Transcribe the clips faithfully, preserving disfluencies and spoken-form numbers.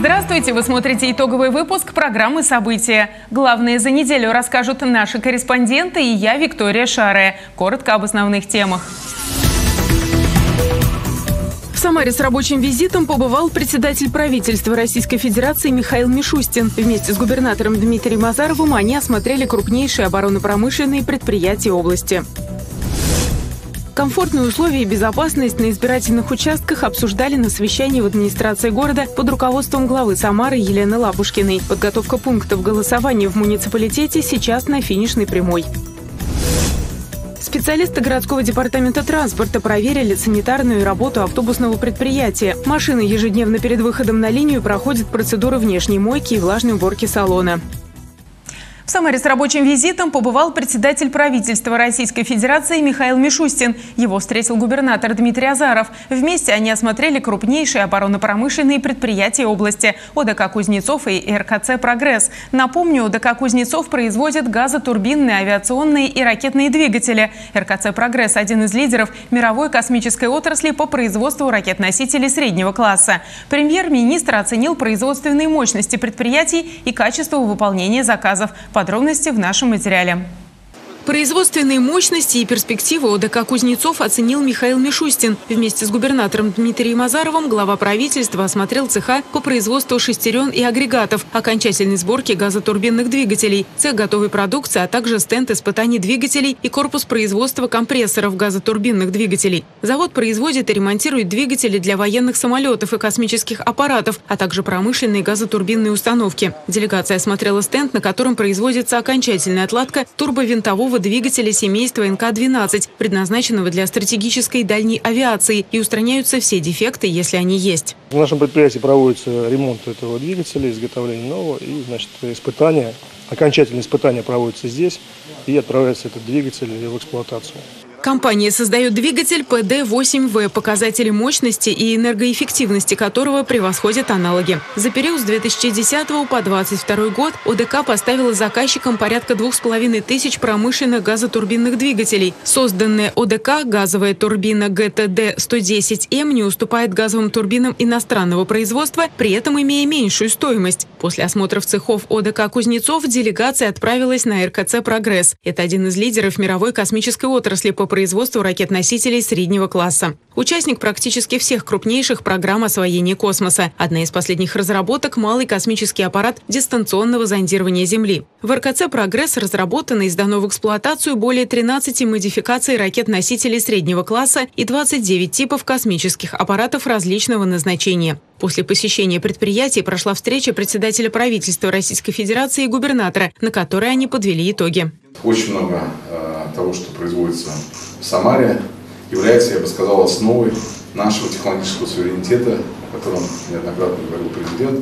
Здравствуйте! Вы смотрите итоговый выпуск программы «События». Главные за неделю расскажут наши корреспонденты и я, Виктория Шарая. Коротко об основных темах. В Самаре с рабочим визитом побывал председатель правительства Российской Федерации Михаил Мишустин. Вместе с губернатором Дмитрием Азаровым они осмотрели крупнейшие оборонно-промышленные предприятия области. Комфортные условия и безопасность на избирательных участках обсуждали на совещании в администрации города под руководством главы Самары Елены Лапушкиной. Подготовка пунктов голосования в муниципалитете сейчас на финишной прямой. Специалисты городского департамента транспорта проверили санитарную работу автобусного предприятия. Машины ежедневно перед выходом на линию проходят процедуры внешней мойки и влажной уборки салона. В Самаре с рабочим визитом побывал председатель правительства Российской Федерации Михаил Мишустин. Его встретил губернатор Дмитрий Азаров. Вместе они осмотрели крупнейшие оборонно-промышленные предприятия области – ОДК «Кузнецов» и РКЦ «Прогресс». Напомню, ОДК «Кузнецов» производит газотурбинные, авиационные и ракетные двигатели. РКЦ «Прогресс» – один из лидеров мировой космической отрасли по производству ракет-носителей среднего класса. Премьер-министр оценил производственные мощности предприятий и качество выполнения заказов. Подробности в нашем материале. Производственные мощности и перспективы ОДК «Кузнецов» оценил Михаил Мишустин. Вместе с губернатором Дмитрием Азаровым глава правительства осмотрел цеха по производству шестерен и агрегатов, окончательной сборки газотурбинных двигателей, цех готовой продукции, а также стенд испытаний двигателей и корпус производства компрессоров газотурбинных двигателей. Завод производит и ремонтирует двигатели для военных самолетов и космических аппаратов, а также промышленные газотурбинные установки. Делегация осмотрела стенд, на котором производится окончательная отладка турбовинтового двигателя семейства эн ка двенадцать, предназначенного для стратегической дальней авиации, и устраняются все дефекты, если они есть. В нашем предприятии проводится ремонт этого двигателя, изготовление нового, и, значит, испытания, окончательные испытания проводятся здесь, и отправляется этот двигатель в эксплуатацию. Компания создает двигатель пэ дэ восемь вэ, показатели мощности и энергоэффективности которого превосходят аналоги. За период с две тысячи десятого по две тысячи двадцать второй год ОДК поставила заказчикам порядка двух с половиной тысяч промышленных газотурбинных двигателей. Созданная ОДК газовая турбина гэ тэ дэ сто десять эм не уступает газовым турбинам иностранного производства, при этом имея меньшую стоимость. После осмотров цехов ОДК «Кузнецов» делегация отправилась на эр ка цэ «Прогресс». Это один из лидеров мировой космической отрасли по производству ракет-носителей среднего класса. Участник практически всех крупнейших программ освоения космоса. Одна из последних разработок – малый космический аппарат дистанционного зондирования Земли. В эр ка цэ «Прогресс» разработано и сдано в эксплуатацию более тринадцати модификаций ракет-носителей среднего класса и двадцати девяти типов космических аппаратов различного назначения. После посещения предприятий прошла встреча председателя правительства Российской Федерации и губернатора, на которой они подвели итоги. Очень много э, того, что производится в Самаре, является, я бы сказал, основой нашего технологического суверенитета, о котором неоднократно говорил президент.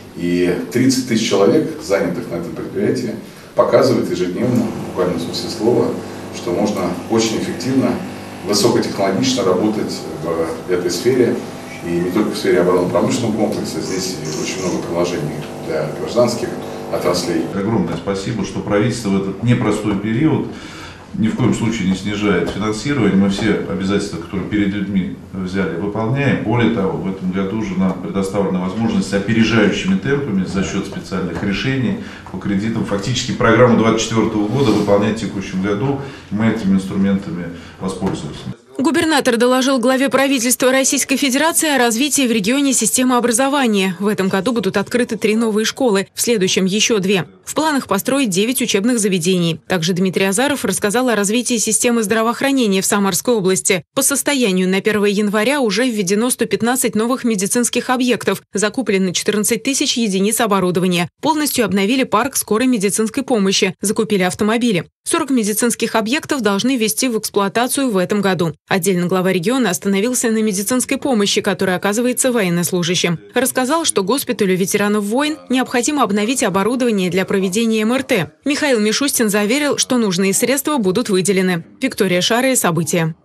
И тридцать тысяч человек, занятых на этом предприятии, показывают ежедневно, в буквальном смысле слова, что можно очень эффективно, высокотехнологично работать в этой сфере. И не только в сфере оборонно-промышленного комплекса, здесь очень много приложений для гражданских отраслей. Огромное спасибо, что правительство в этот непростой период ни в коем случае не снижает финансирование. Мы все обязательства, которые перед людьми взяли, выполняем. Более того, в этом году уже нам предоставлена возможность опережающими темпами за счет специальных решений по кредитам фактически программу две тысячи двадцать четвёртого года выполнять в текущем году. Мы этими инструментами воспользуемся. Губернатор доложил главе правительства Российской Федерации о развитии в регионе системы образования. В этом году будут открыты три новые школы, в следующем еще две. В планах построить девять учебных заведений. Также Дмитрий Азаров рассказал о развитии системы здравоохранения в Самарской области. По состоянию на первое января уже введено сто пятнадцать новых медицинских объектов, закуплено четырнадцать тысяч единиц оборудования. Полностью обновили парк скорой медицинской помощи, закупили автомобили. сорок медицинских объектов должны ввести в эксплуатацию в этом году. Отдельно глава региона остановился на медицинской помощи, которая оказывается военнослужащим. Рассказал, что госпиталю ветеранов войн необходимо обновить оборудование для проведения эм эр тэ. Михаил Мишустин заверил, что нужные средства будут выделены. Виктория Шарая, «События».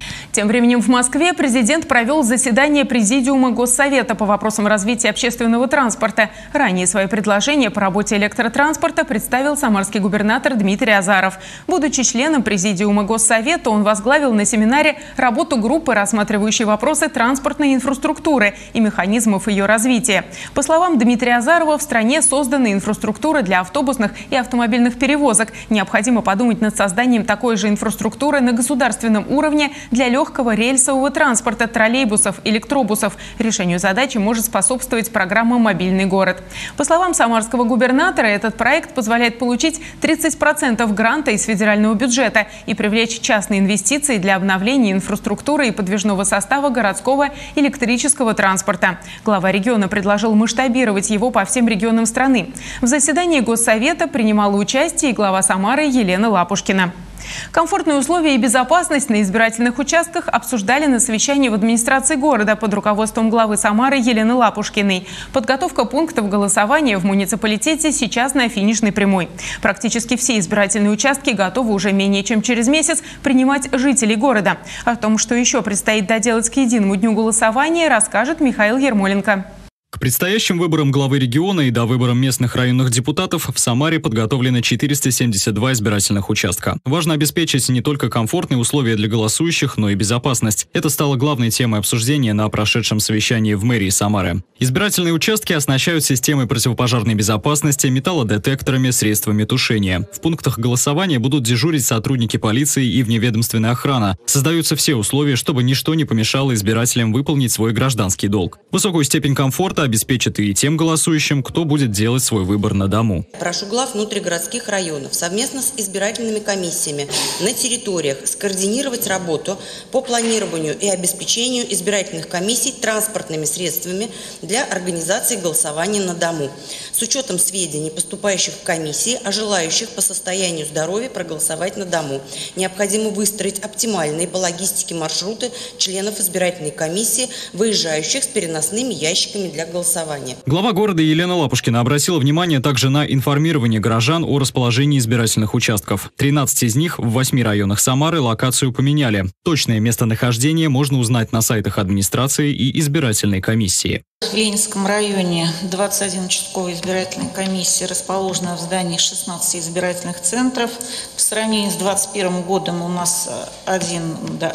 Тем временем в Москве президент провел заседание Президиума Госсовета по вопросам развития общественного транспорта. Ранее свои предложения по работе электротранспорта представил самарский губернатор Дмитрий Азаров. Будучи членом Президиума Госсовета, он возглавил на семинаре работу группы, рассматривающей вопросы транспортной инфраструктуры и механизмов ее развития. По словам Дмитрия Азарова, в стране создана инфраструктура для автобусных и автомобильных перевозок. Необходимо подумать над созданием такой же инфраструктуры на государственном уровне для легкого рельсового транспорта, троллейбусов, электробусов. Решению задачи может способствовать программа «Мобильный город». По словам самарского губернатора, этот проект позволяет получить тридцать процентов гранта из федерального бюджета и привлечь частные инвестиции для обновления инфраструктуры и подвижного состава городского электрического транспорта. Глава региона предложил масштабировать его по всем регионам страны. В заседании Госсовета принимала участие и глава Самары Елена Лапушкина. Комфортные условия и безопасность на избирательных участках обсуждали на совещании в администрации города под руководством главы Самары Елены Лапушкиной. Подготовка пунктов голосования в муниципалитете сейчас на финишной прямой. Практически все избирательные участки готовы уже менее чем через месяц принимать жителей города. О том, что еще предстоит доделать к единому дню голосования, расскажет Михаил Ермоленко. К предстоящим выборам главы региона и до выборам местных районных депутатов в Самаре подготовлено четыреста семьдесят два избирательных участка. Важно обеспечить не только комфортные условия для голосующих, но и безопасность. Это стало главной темой обсуждения на прошедшем совещании в мэрии Самары. Избирательные участки оснащают системой противопожарной безопасности, металлодетекторами, средствами тушения. В пунктах голосования будут дежурить сотрудники полиции и вневедомственная охрана. Создаются все условия, чтобы ничто не помешало избирателям выполнить свой гражданский долг. Высокую степень комфорта обеспечит и тем голосующим, кто будет делать свой выбор на дому. Прошу глав внутригородских районов совместно с избирательными комиссиями на территориях скоординировать работу по планированию и обеспечению избирательных комиссий транспортными средствами для организации голосования на дому, с учетом сведений, поступающих в комиссии, о желающих по состоянию здоровья проголосовать на дому. Необходимо выстроить оптимальные по логистике маршруты членов избирательной комиссии, выезжающих с переносными ящиками для голосования. Глава города Елена Лапушкина обратила внимание также на информирование горожан о расположении избирательных участков. тринадцать из них в восьми районах Самары локацию поменяли. Точное местонахождение можно узнать на сайтах администрации и избирательной комиссии. В Ленинском районе двадцать один участковая избирательная комиссия расположена в здании шестнадцати избирательных центров. В сравнении с двадцать первым годом у нас один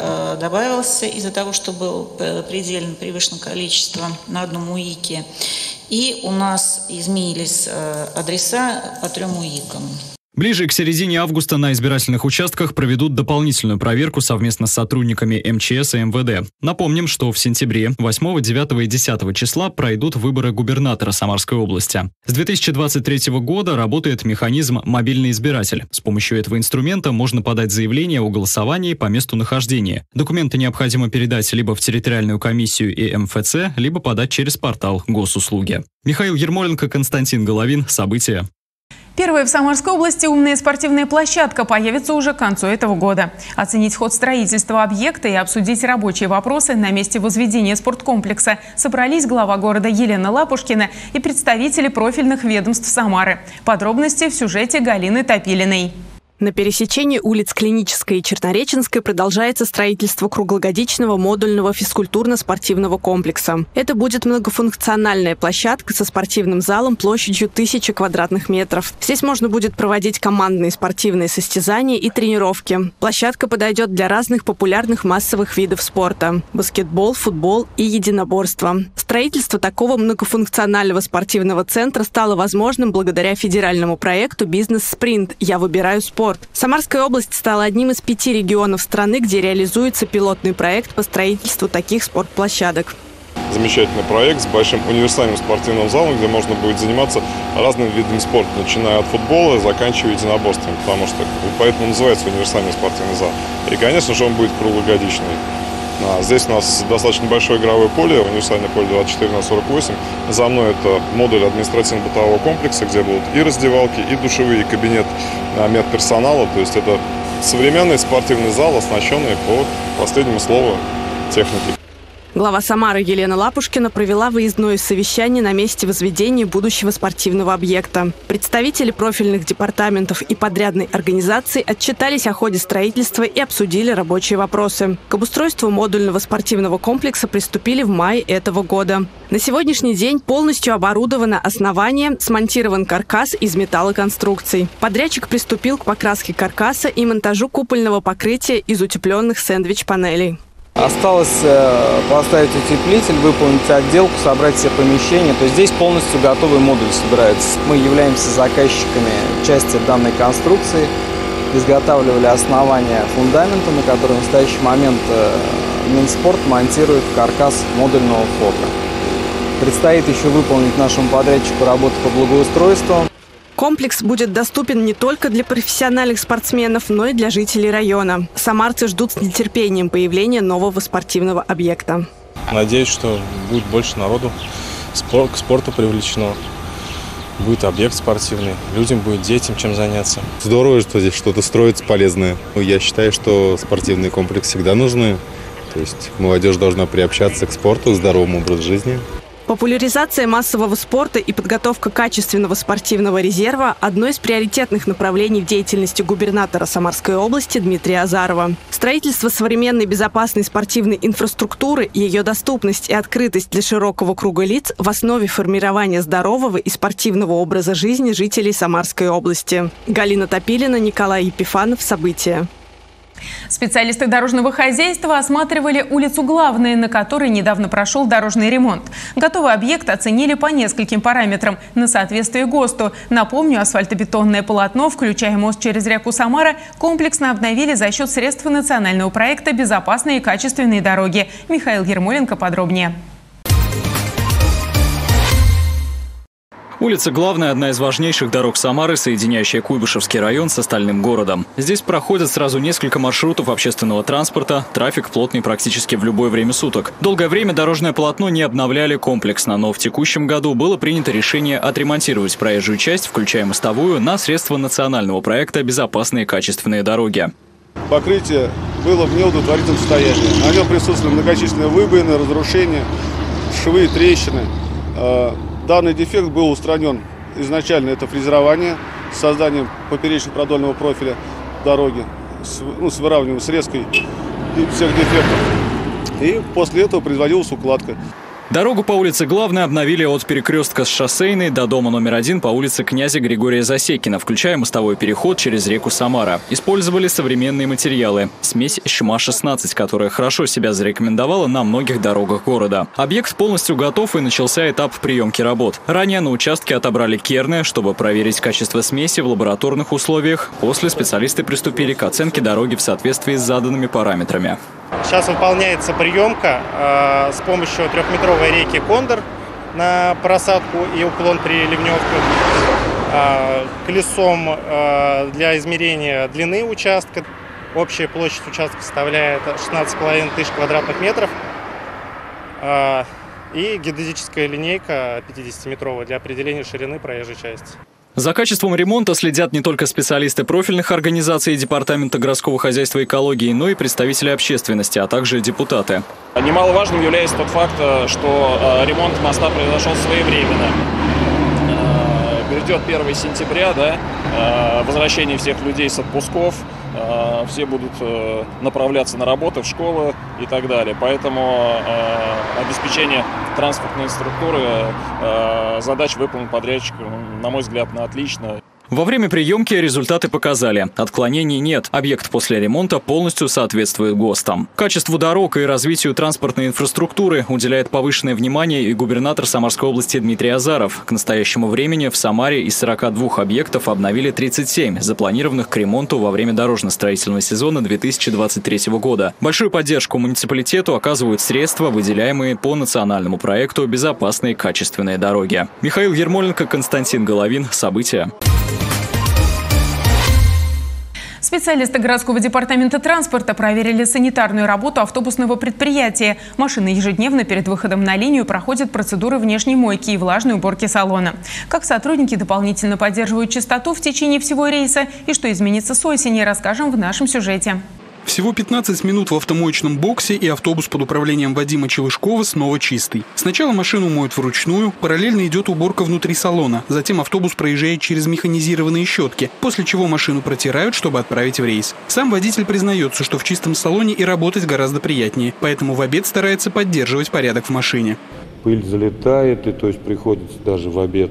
добавился из-за того, что было предельно превышено количество на одном УИКе. И у нас изменились адреса по трем УИКам. Ближе к середине августа на избирательных участках проведут дополнительную проверку совместно с сотрудниками эм че эс и эм вэ дэ. Напомним, что в сентябре, восьмого, девятого и десятого числа пройдут выборы губернатора Самарской области. С две тысячи двадцать третьего года работает механизм «Мобильный избиратель». С помощью этого инструмента можно подать заявление о голосовании по месту нахождения. Документы необходимо передать либо в территориальную комиссию и эм эф цэ, либо подать через портал госуслуги. Михаил Ермоленко, Константин Головин. События. Первая в Самарской области умная спортивная площадка появится уже к концу этого года. Оценить ход строительства объекта и обсудить рабочие вопросы на месте возведения спорткомплекса собрались глава города Елена Лапушкина и представители профильных ведомств Самары. Подробности в сюжете Галины Топилиной. На пересечении улиц Клинической и Чернореченской продолжается строительство круглогодичного модульного физкультурно-спортивного комплекса. Это будет многофункциональная площадка со спортивным залом площадью тысячи квадратных метров. Здесь можно будет проводить командные спортивные состязания и тренировки. Площадка подойдет для разных популярных массовых видов спорта – баскетбол, футбол и единоборство. Строительство такого многофункционального спортивного центра стало возможным благодаря федеральному проекту «Бизнес-спринт. Я выбираю спорт». Самарская область стала одним из пяти регионов страны, где реализуется пилотный проект по строительству таких спортплощадок. Замечательный проект с большим универсальным спортивным залом, где можно будет заниматься разными видами спорта, начиная от футбола и заканчивая единоборством, потому что поэтому называется универсальный спортивный зал. И, конечно же, он будет круглогодичный. Здесь у нас достаточно большое игровое поле, универсальное поле двадцать четыре на сорок восемь. За мной это модуль административно-бытового комплекса, где будут и раздевалки, и душевые, и кабинет медперсонала. То есть это современный спортивный зал, оснащенный по последнему слову техники. Глава Самары Елена Лапушкина провела выездное совещание на месте возведения будущего спортивного объекта. Представители профильных департаментов и подрядной организации отчитались о ходе строительства и обсудили рабочие вопросы. К обустройству модульного спортивного комплекса приступили в мае этого года. На сегодняшний день полностью оборудовано основание, смонтирован каркас из металлоконструкций. Подрядчик приступил к покраске каркаса и монтажу купольного покрытия из утепленных сэндвич-панелей. Осталось поставить утеплитель, выполнить отделку, собрать все помещения. То есть здесь полностью готовый модуль собирается. Мы являемся заказчиками части данной конструкции. Изготавливали основание фундамента, на который в настоящий момент Минспорт монтирует каркас модульного фока. Предстоит еще выполнить нашему подрядчику работу по благоустройству. Комплекс будет доступен не только для профессиональных спортсменов, но и для жителей района. Самарцы ждут с нетерпением появления нового спортивного объекта. Надеюсь, что будет больше народу, спорт, к спорту привлечено. Будет объект спортивный, людям будет, детям чем заняться. Здорово, что здесь что-то строится полезное. Я считаю, что спортивный комплекс всегда нужны. То есть молодежь должна приобщаться к спорту, к здоровому образу жизни. Популяризация массового спорта и подготовка качественного спортивного резерва – одно из приоритетных направлений в деятельности губернатора Самарской области Дмитрия Азарова. Строительство современной безопасной спортивной инфраструктуры, ее доступность и открытость для широкого круга лиц в основе формирования здорового и спортивного образа жизни жителей Самарской области. Галина Топилина, Николай Епифанов. События. Специалисты дорожного хозяйства осматривали улицу Главная, на которой недавно прошел дорожный ремонт. Готовый объект оценили по нескольким параметрам на соответствие ГОСТу. Напомню, асфальтобетонное полотно, включая мост через реку Самара, комплексно обновили за счет средств национального проекта «Безопасные и качественные дороги». Михаил Ермоленко подробнее. Улица Главная – одна из важнейших дорог Самары, соединяющая Куйбышевский район с остальным городом. Здесь проходят сразу несколько маршрутов общественного транспорта, трафик плотный практически в любое время суток. Долгое время дорожное полотно не обновляли комплексно, но в текущем году было принято решение отремонтировать проезжую часть, включая мостовую, на средства национального проекта «Безопасные и качественные дороги». Покрытие было в неудовлетворительном состоянии. На нем присутствовали многочисленные выбоины, разрушения, швы, трещины. Данный дефект был устранен изначально, это фрезерование с созданием поперечно-продольного профиля дороги, с, ну, с выравниванием, срезкой всех дефектов. И после этого производилась укладка. Дорогу по улице Главной обновили от перекрестка с Шоссейной до дома номер один по улице князя Григория Засекина, включая мостовой переход через реку Самара. Использовали современные материалы. Смесь ЩМА шестнадцать, которая хорошо себя зарекомендовала на многих дорогах города. Объект полностью готов и начался этап приемки работ. Ранее на участке отобрали керны, чтобы проверить качество смеси в лабораторных условиях. После специалисты приступили к оценке дороги в соответствии с заданными параметрами. Сейчас выполняется приемка э, с помощью трехметровой рейки «Кондор» на просадку и уклон при ливневках, э, колесом э, для измерения длины участка. Общая площадь участка составляет шестнадцать с половиной тысяч квадратных метров. Э, и геодезическая линейка пятидесятиметровая для определения ширины проезжей части. За качеством ремонта следят не только специалисты профильных организаций Департамента городского хозяйства и экологии, но и представители общественности, а также депутаты. Немаловажным является тот факт, что ремонт моста произошел своевременно. Грядет первое сентября, да, возвращение всех людей с отпусков, все будут направляться на работу, в школы и так далее. Поэтому обеспечение транспортной структуры задач выполнен подрядчиком, на мой взгляд, на отлично. Во время приемки результаты показали. Отклонений нет. Объект после ремонта полностью соответствует ГОСТам. Качеству дорог и развитию транспортной инфраструктуры уделяет повышенное внимание и губернатор Самарской области Дмитрий Азаров. К настоящему времени в Самаре из сорока двух объектов обновили тридцать семь, запланированных к ремонту во время дорожно-строительного сезона две тысячи двадцать третьего года. Большую поддержку муниципалитету оказывают средства, выделяемые по национальному проекту «Безопасные и качественные дороги». Михаил Ермоленко, Константин Головин. События. Специалисты городского департамента транспорта проверили санитарную работу автобусного предприятия. Машины ежедневно перед выходом на линию проходят процедуры внешней мойки и влажной уборки салона. Как сотрудники дополнительно поддерживают чистоту в течение всего рейса и что изменится с осени, расскажем в нашем сюжете. Всего пятнадцать минут в автомоечном боксе, и автобус под управлением Вадима Челышкова снова чистый. Сначала машину моют вручную, параллельно идет уборка внутри салона. Затем автобус проезжает через механизированные щетки, после чего машину протирают, чтобы отправить в рейс. Сам водитель признается, что в чистом салоне и работать гораздо приятнее, поэтому в обед старается поддерживать порядок в машине. Пыль залетает, и то есть приходится даже в обед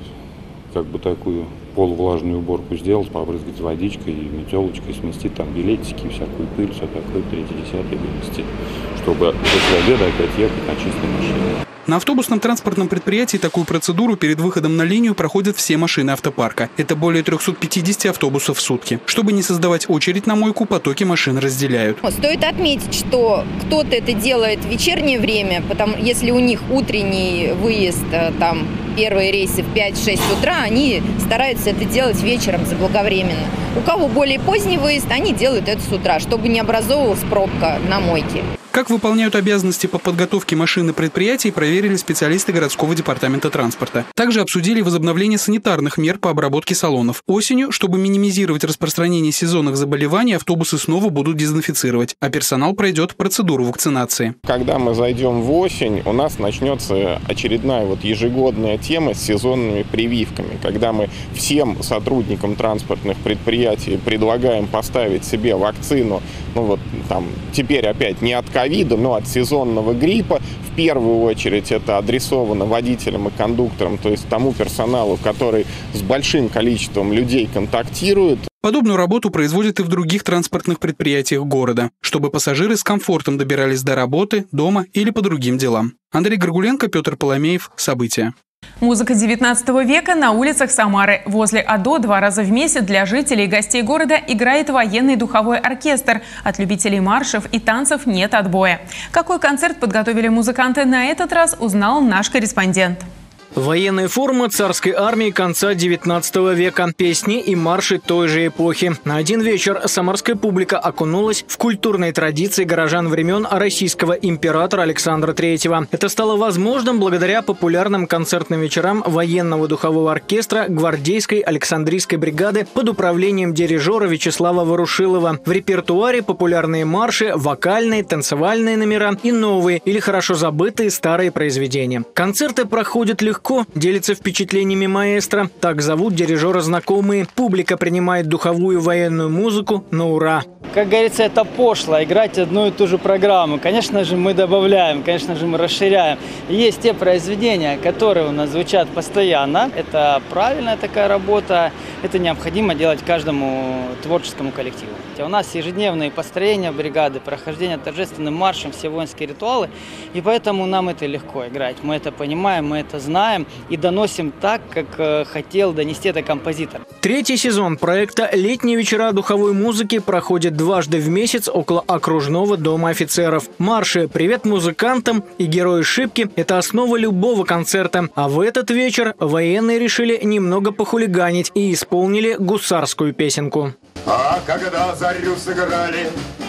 как бы такую полувлажную уборку сделать, побрызгать водичкой и метелочкой, сместить там билетики, всякую пыль, все такое, третье, десятое вынести, чтобы после обеда опять ехать на чистой машине. На автобусном транспортном предприятии такую процедуру перед выходом на линию проходят все машины автопарка. Это более трёхсот пятидесяти автобусов в сутки. Чтобы не создавать очередь на мойку, потоки машин разделяют. Стоит отметить, что кто-то это делает в вечернее время, потому если у них утренний выезд, там первые рейсы в пять-шесть утра, они стараются это делать вечером заблаговременно. У кого более поздний выезд, они делают это с утра, чтобы не образовывалась пробка на мойке. Как выполняют обязанности по подготовке машин и предприятий, проверили специалисты городского департамента транспорта. Также обсудили возобновление санитарных мер по обработке салонов. Осенью, чтобы минимизировать распространение сезонных заболеваний, автобусы снова будут дезинфицировать, а персонал пройдет процедуру вакцинации. Когда мы зайдем в осень, у нас начнется очередная вот ежегодная тема с сезонными прививками, когда мы всем сотрудникам транспортных предприятий предлагаем поставить себе вакцину, ну вот там теперь опять не от ковида, но от сезонного гриппа. В первую очередь это адресовано водителям и кондукторам, то есть тому персоналу, который с большим количеством людей контактирует. Подобную работу производят и в других транспортных предприятиях города, чтобы пассажиры с комфортом добирались до работы, дома или по другим делам. Андрей Горгуленко, Петр Поломеев. События. Музыка девятнадцатого века на улицах Самары. Возле АДО два раза в месяц для жителей и гостей города играет военный духовой оркестр. От любителей маршев и танцев нет отбоя. Какой концерт подготовили музыканты на этот раз, узнал наш корреспондент. Военная форма царской армии конца девятнадцатого века, песни и марши той же эпохи. На один вечер самарская публика окунулась в культурные традиции горожан времен российского императора Александра Третьего. Это стало возможным благодаря популярным концертным вечерам военного духового оркестра гвардейской Александрийской бригады под управлением дирижера Вячеслава Ворушилова. В репертуаре популярные марши, вокальные, танцевальные номера и новые или хорошо забытые старые произведения. Концерты проходят легко, делится впечатлениями маэстро. Так зовут дирижера знакомые. Публика принимает духовую военную музыку на ура. Как говорится, это пошло, играть одну и ту же программу. Конечно же, мы добавляем, конечно же, мы расширяем. Есть те произведения, которые у нас звучат постоянно. Это правильная такая работа. Это необходимо делать каждому творческому коллективу. У нас ежедневные построения бригады, прохождение торжественным маршем, все воинские ритуалы. И поэтому нам это легко играть. Мы это понимаем, мы это знаем и доносим так, как хотел донести это композитор. Третий сезон проекта «Летние вечера духовой музыки» проходит дважды в месяц около окружного дома офицеров. Марши «Привет музыкантам» и «Герои Шипки» – это основа любого концерта. А в этот вечер военные решили немного похулиганить и исполнили гусарскую песенку. А когда зарю сыграли,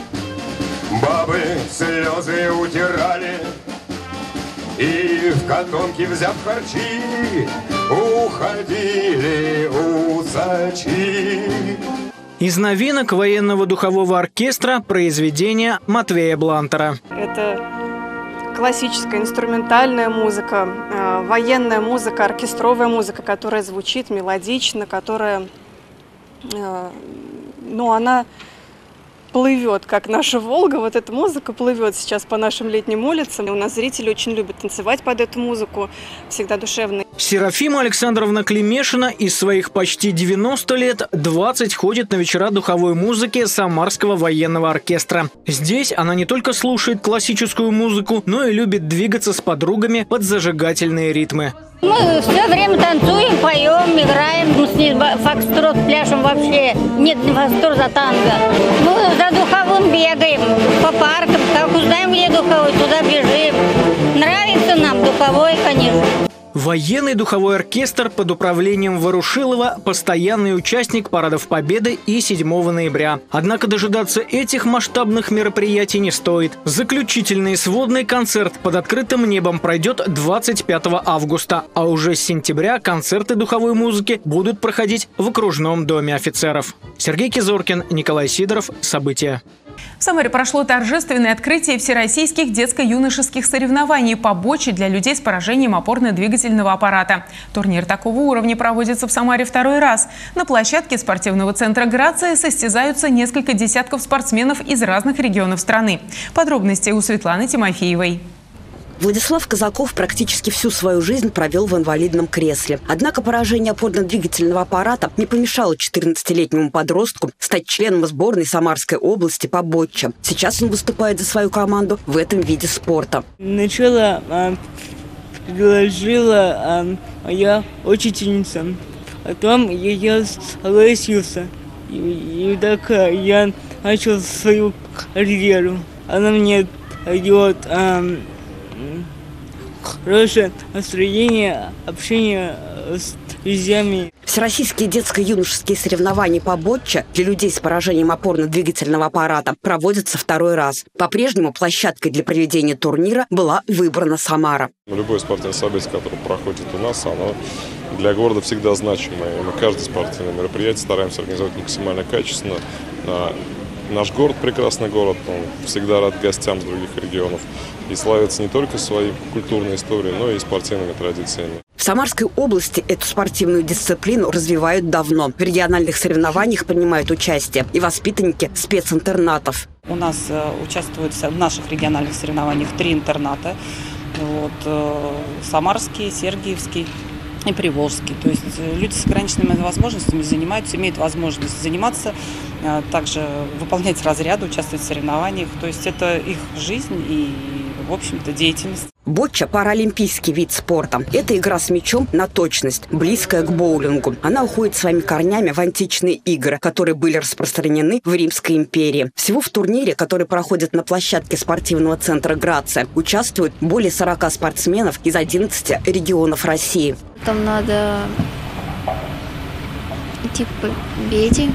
бабы слезы утирали, и в котомке, взяв харчи, уходили усачи. Из новинок военного духового оркестра произведение Матвея Блантера. Это классическая инструментальная музыка, военная музыка, оркестровая музыка, которая звучит мелодично, которая, ну, она плывет, как наша Волга. Вот эта музыка плывет сейчас по нашим летним улицам. У нас зрители очень любят танцевать под эту музыку, всегда душевно. Серафима Александровна Клемешина из своих почти девяноста лет двадцать ходит на вечера духовой музыки Самарского военного оркестра. Здесь она не только слушает классическую музыку, но и любит двигаться с подругами под зажигательные ритмы. Мы все время танцуем, поем, играем, мы с ней фокстрот пляшем вообще. Нет, не фокстрот, а танго. Мы за духовым бегаем по паркам, как узнаем, где духовой, туда бежим. Нравится нам духовой, конечно. Военный духовой оркестр под управлением Ворушилова – постоянный участник парадов Победы и седьмого ноября. Однако дожидаться этих масштабных мероприятий не стоит. Заключительный сводный концерт под открытым небом пройдет двадцать пятого августа, а уже с сентября концерты духовой музыки будут проходить в окружном доме офицеров. Сергей Кизоркин, Николай Сидоров. События. В Самаре прошло торжественное открытие всероссийских детско-юношеских соревнований по боче для людей с поражением опорно-двигательного аппарата. Турнир такого уровня проводится в Самаре второй раз. На площадке спортивного центра «Грация» состязаются несколько десятков спортсменов из разных регионов страны. Подробности у Светланы Тимофеевой. Владислав Казаков практически всю свою жизнь провел в инвалидном кресле. Однако поражение опорно-двигательного аппарата не помешало четырнадцатилетнему подростку стать членом сборной Самарской области по ботче. Сейчас он выступает за свою команду в этом виде спорта. Сначала а, предложила а, моя учительница. Потом я согласился. И, и так а, я начал свою карьеру. Она мне дает а, хорошее настроение, общение с друзьями. Всероссийские детско-юношеские соревнования по ботче для людей с поражением опорно-двигательного аппарата проводятся второй раз. По-прежнему площадкой для проведения турнира была выбрана Самара. Любое спортивное событие, которое проходит у нас, оно для города всегда значимое. Мы каждое спортивное мероприятие стараемся организовать максимально качественно. Наш город – прекрасный город, он всегда рад гостям с других регионов и славится не только своей культурной историей, но и спортивными традициями. В Самарской области эту спортивную дисциплину развивают давно. В региональных соревнованиях принимают участие и воспитанники специнтернатов. У нас э, участвуют в наших региональных соревнованиях три интерната. Вот, э, Самарский, Сергиевский и Приволжский. То есть люди с ограниченными возможностями занимаются, имеют возможность заниматься, также выполнять разряды, участвовать в соревнованиях. То есть это их жизнь и, в общем-то, деятельность. Ботча – паралимпийский вид спорта. Это игра с мячом на точность, близкая к боулингу. Она уходит своими корнями в античные игры, которые были распространены в Римской империи. Всего в турнире, который проходит на площадке спортивного центра «Грация», участвуют более сорока спортсменов из одиннадцати регионов России. Там надо идти к победе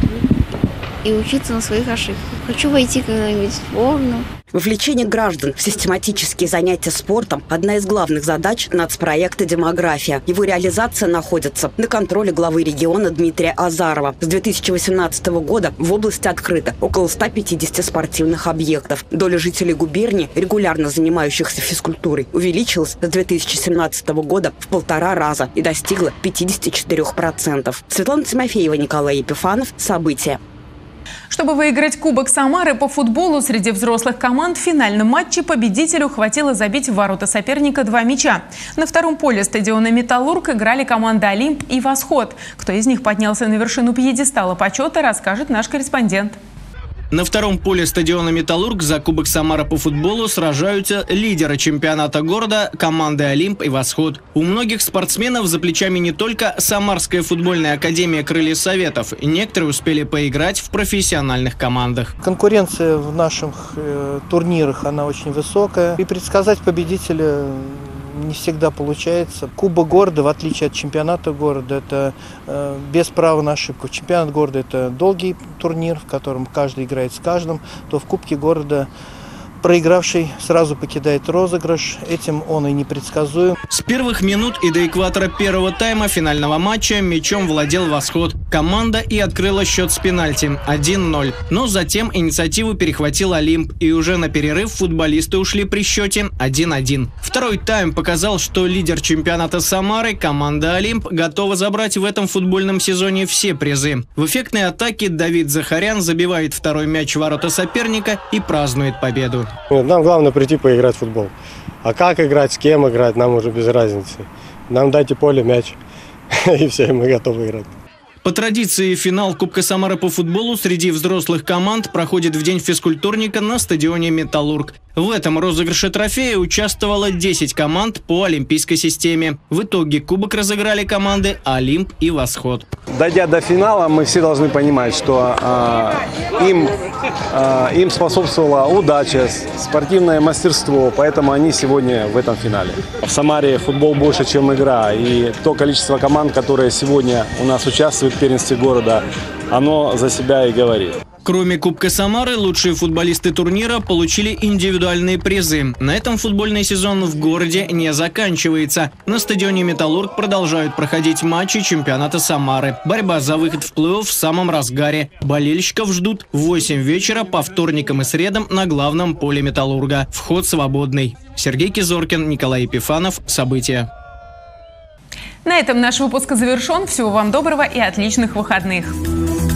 и учиться на своих ошибках. Хочу войти когда-нибудь в сборную. Вовлечение граждан в систематические занятия спортом – одна из главных задач нацпроекта «Демография». Его реализация находится на контроле главы региона Дмитрия Азарова. С две тысячи восемнадцатого года в области открыто около ста пятидесяти спортивных объектов. Доля жителей губернии, регулярно занимающихся физкультурой, увеличилась с две тысячи семнадцатого года в полтора раза и достигла пятидесяти четырёх процентов. Светлана Тимофеева, Николай Епифанов. События. Чтобы выиграть Кубок Самары по футболу среди взрослых команд, в финальном матче победителю хватило забить в ворота соперника два мяча. На втором поле стадиона «Металлург» играли команды «Олимп» и «Восход». Кто из них поднялся на вершину пьедестала почета, расскажет наш корреспондент. На втором поле стадиона «Металлург» за Кубок Самара по футболу сражаются лидеры чемпионата города, команды «Олимп» и «Восход». У многих спортсменов за плечами не только Самарская футбольная академия «Крылья Советов». Некоторые успели поиграть в профессиональных командах. Конкуренция в наших э, турнирах, она очень высокая. И предсказать победителя не всегда получается. Кубок города, в отличие от чемпионата города, это э, без права на ошибку. Чемпионат города – это долгий турнир, в котором каждый играет с каждым. То в Кубке города проигравший сразу покидает розыгрыш. Этим он и непредсказуем. С первых минут и до экватора первого тайма финального матча мячом владел «Восход». Команда и открыла счет с пенальти один ноль. Но затем инициативу перехватил «Олимп». И уже на перерыв футболисты ушли при счете один один. Второй тайм показал, что лидер чемпионата Самары, команда «Олимп», готова забрать в этом футбольном сезоне все призы. В эффектной атаке Давид Захарян забивает второй мяч в ворота соперника и празднует победу. Нам главное прийти поиграть в футбол. А как играть, с кем играть, нам уже без разницы. Нам дайте поле, мяч, и все, мы готовы играть. По традиции, финал Кубка Самары по футболу среди взрослых команд проходит в день физкультурника на стадионе «Металлург». В этом розыгрыше трофея участвовало десять команд по олимпийской системе. В итоге кубок разыграли команды «Олимп» и «Восход». Дойдя до финала, мы все должны понимать, что э, им, э, им способствовала удача, спортивное мастерство, поэтому они сегодня в этом финале. В Самаре футбол больше, чем игра, и то количество команд, которые сегодня у нас участвуют в первенстве города, оно за себя и говорит. Кроме Кубка Самары, лучшие футболисты турнира получили индивидуальные призы. На этом футбольный сезон в городе не заканчивается. На стадионе «Металлург» продолжают проходить матчи чемпионата Самары. Борьба за выход в плей-офф в самом разгаре. Болельщиков ждут в восемь вечера по вторникам и средам на главном поле «Металлурга». Вход свободный. Сергей Кизоркин, Николай Епифанов. События. На этом наш выпуск завершен. Всего вам доброго и отличных выходных.